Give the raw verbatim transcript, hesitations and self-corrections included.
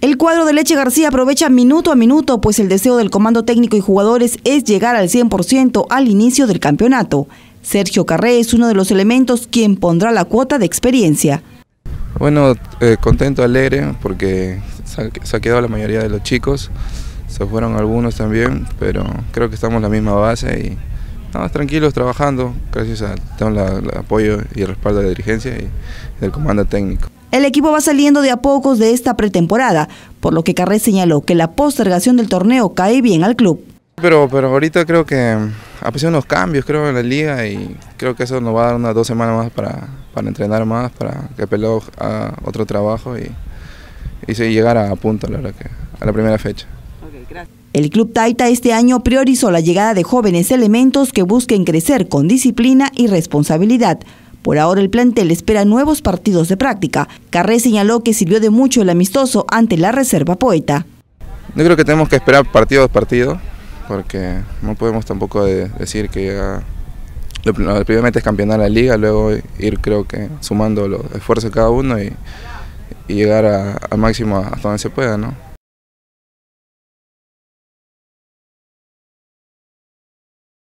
El cuadro de Leche García aprovecha minuto a minuto, pues el deseo del comando técnico y jugadores es llegar al cien por ciento al inicio del campeonato. Sergio Carré es uno de los elementos quien pondrá la cuota de experiencia. Bueno, eh, contento, alegre, porque se ha, se ha quedado la mayoría de los chicos, se fueron algunos también, pero creo que estamos en la misma base y estamos tranquilos trabajando, gracias a tenemos la, el apoyo y el respaldo de la dirigencia y del comando técnico. El equipo va saliendo de a pocos de esta pretemporada, por lo que Carré señaló que la postergación del torneo cae bien al club. Pero, pero ahorita creo que ha pasado unos cambios creo en la liga y creo que eso nos va a dar unas dos semanas más para, para entrenar más, para que Peló haga otro trabajo y, y sí, llegar a punto la verdad que, a la primera fecha. El Club Taita este año priorizó la llegada de jóvenes elementos que busquen crecer con disciplina y responsabilidad. Por ahora el plantel espera nuevos partidos de práctica. Carré señaló que sirvió de mucho el amistoso ante la Reserva Poeta. Yo creo que tenemos que esperar partido a partido, porque no podemos tampoco de decir que ya, lo, lo, primeramente es campeonar la liga, luego ir creo que sumando los esfuerzos de cada uno y, y llegar al máximo hasta donde se pueda, ¿no?